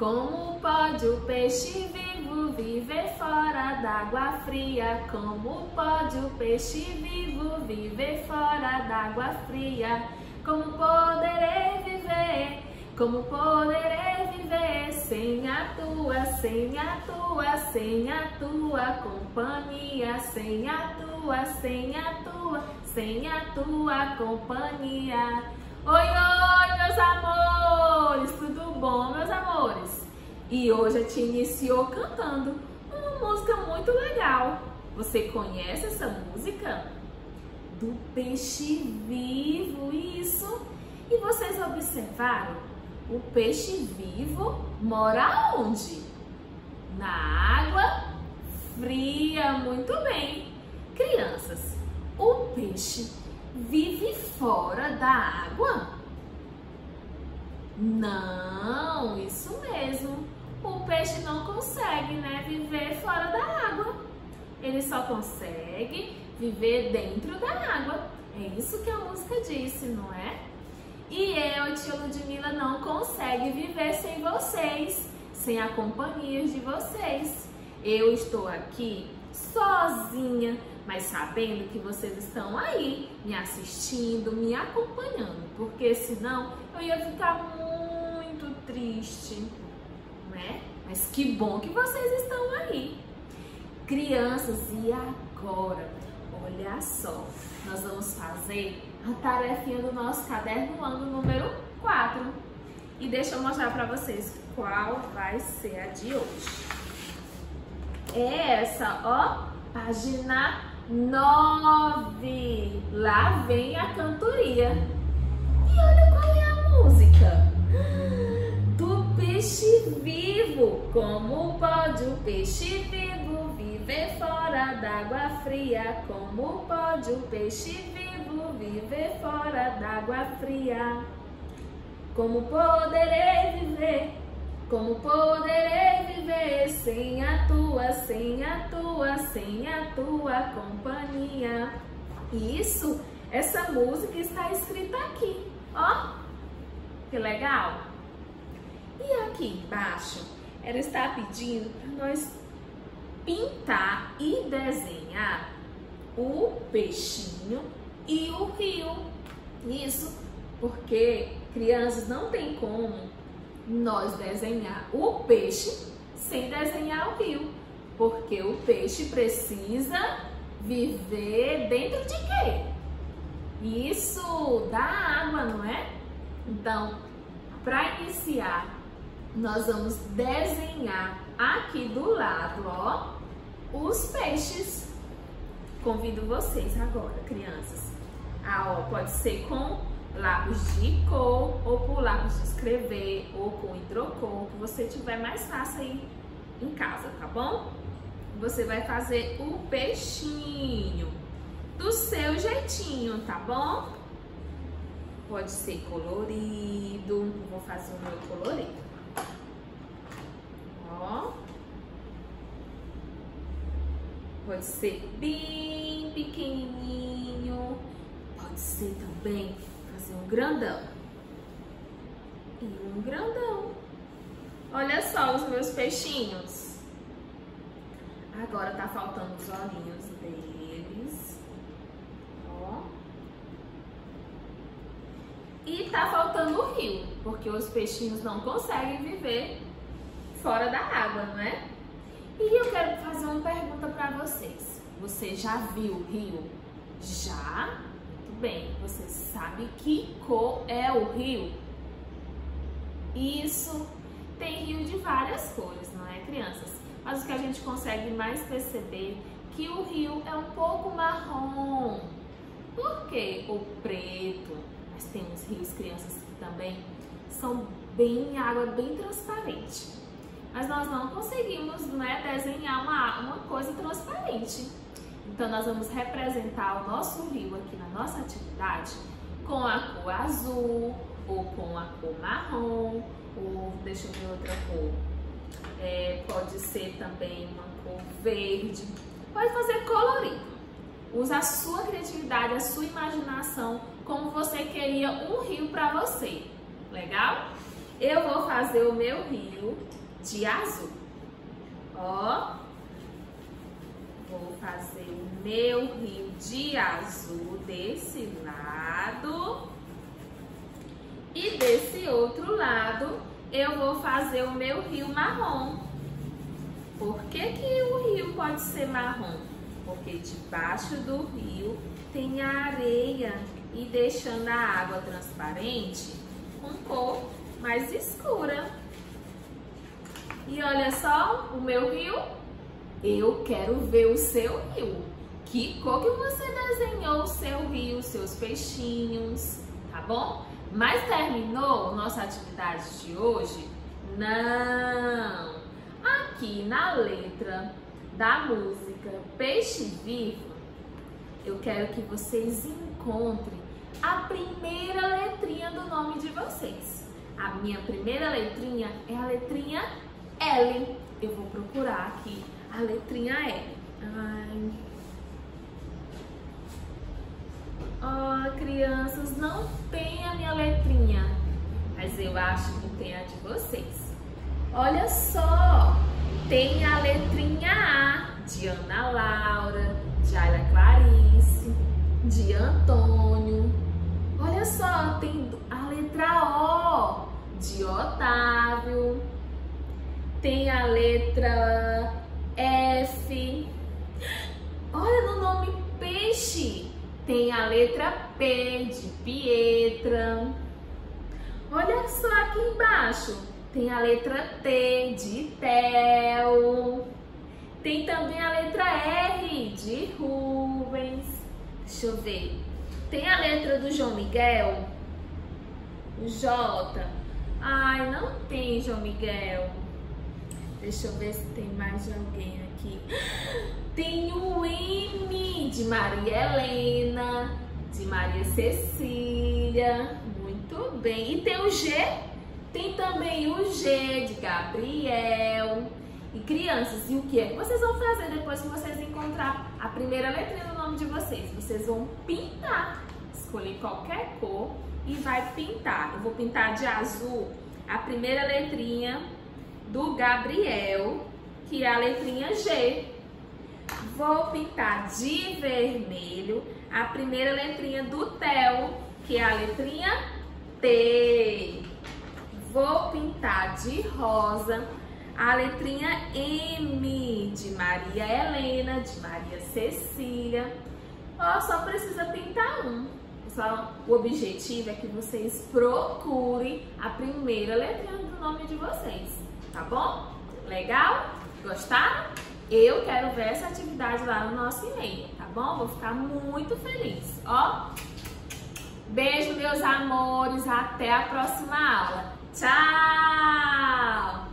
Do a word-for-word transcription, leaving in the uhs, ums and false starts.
Como pode o peixe vivo viver fora d'água fria? Como pode o peixe vivo viver fora d'água fria? Como poderei viver? Como poderei viver sem a tua, sem a tua, sem a tua companhia? Sem a tua, sem a tua, sem a tua companhia. Oi, oi, meus amores! Tudo bom, meus amores? E hoje a Tia iniciou cantando uma música muito legal. Você conhece essa música? Do peixe vivo, isso! E vocês observaram? O peixe vivo mora onde? Na água fria, muito bem. Crianças, o peixe vive fora da água? Não, isso mesmo. O peixe não consegue, né, viver fora da água. Ele só consegue viver dentro da água. É isso que a música disse, não é? E eu, tia Ludmila, não consegue viver sem vocês, sem a companhia de vocês. Eu estou aqui sozinha, mas sabendo que vocês estão aí me assistindo, me acompanhando, porque senão eu ia ficar muito triste, não é? Mas que bom que vocês estão aí. Crianças, e agora? Olha só, nós vamos fazer a tarefinha do nosso caderno ano número quatro. E deixa eu mostrar para vocês qual vai ser a de hoje. É essa, ó, página nove. Lá vem a cantoria. E olha qual é a música. Do peixe vivo. Como pode o peixe vivo viver fora d'água fria? Como pode o peixe vivo viver fora d'água fria? Como poderei viver? Como poderei viver sem a tua, sem a tua, sem a tua companhia? Isso, essa música está escrita aqui, ó, que legal! E aqui embaixo, ela está pedindo para nós pintar e desenhar o peixinho e o rio. Isso porque, crianças, não tem como nós desenhar o peixe sem desenhar o rio, porque o peixe precisa viver dentro de quê? Isso, da água, não é? Então, para iniciar, nós vamos desenhar aqui do lado, ó, os peixes. Convido vocês agora, crianças, a, ó, pode ser com lápis de cor, ou por lápis de escrever, ou com hidrocor, que você tiver mais fácil aí em casa, tá bom? Você vai fazer o peixinho do seu jeitinho, tá bom? Pode ser colorido, vou fazer o meu colorido. Ó. Pode ser bem pequenininho, pode ser também fazer um grandão e um grandão. Olha só os meus peixinhos. Agora tá faltando os olhinhos deles, ó. E tá faltando o rio, porque os peixinhos não conseguem viver fora da água, não é? E eu quero fazer uma pergunta para vocês. Você já viu o rio? Já? Muito bem. Você sabe que cor é o rio? Isso. Tem rio de várias cores, não é, crianças? Mas o que a gente consegue mais perceber é que o rio é um pouco marrom. Por quê? O preto. Mas tem uns rios, crianças, que também são bem água bem transparente. Mas nós não conseguimos, né, desenhar uma, uma coisa transparente. Então, nós vamos representar o nosso rio aqui na nossa atividade com a cor azul, ou com a cor marrom, ou deixa eu ver outra cor. É, pode ser também uma cor verde. Pode fazer colorido. Usa a sua criatividade, a sua imaginação, como você queria um rio para você. Legal? eu vou fazer o meu rio de azul. Ó, vou fazer o meu rio de azul desse lado. E desse outro lado, eu vou fazer o meu rio marrom. Por que que o rio pode ser marrom? Porque debaixo do rio tem a areia e deixando a água transparente com cor mais escura. E olha só o meu rio. Eu quero ver o seu rio. Que cor que você desenhou o seu rio, os seus peixinhos, tá bom? Mas terminou nossa atividade de hoje? Não! Aqui na letra da música Peixe Vivo, eu quero que vocês encontrem a primeira letrinha do nome de vocês. A minha primeira letrinha é a letrinha L. Eu vou procurar aqui a letrinha L. Ai. Oh, crianças, não tem a minha letrinha, mas eu acho que tem a de vocês. Olha só, tem a letrinha A de Ana Laura, de Ayla Clarice, de Antônio. Olha só, tem a letra O de Otávio, tem a letra F. Olha no nome Peixe. Tem a letra P de Pietra. Olha só aqui embaixo. Tem a letra T de Theo. Tem também a letra R de Rubens. Deixa eu ver. Tem a letra do João Miguel. O J. Ai, não tem João Miguel. Deixa eu ver se tem mais de alguém aqui. Tem o M de Maria Helena, de Maria Cecília. Muito bem. E tem o G? Tem também o G de Gabriel. E crianças, e o que é que vocês vão fazer depois que vocês encontrar a primeira letrinha do nome de vocês? Vocês vão pintar. Escolher qualquer cor e vai pintar. Eu vou pintar de azul a primeira letrinha do Gabriel, que é a letrinha G. Vou pintar de vermelho a primeira letrinha do Theo, que é a letrinha T. Vou pintar de rosa a letrinha M de Maria Helena, de Maria Cecília. Ó, só precisa pintar um. Só, o objetivo é que vocês procurem a primeira letrinha do nome de vocês, tá bom? Legal? Gostaram? Eu quero ver essa atividade lá no nosso e-mail, tá bom? Vou ficar muito feliz, ó. Beijo, meus amores. Até a próxima aula. Tchau!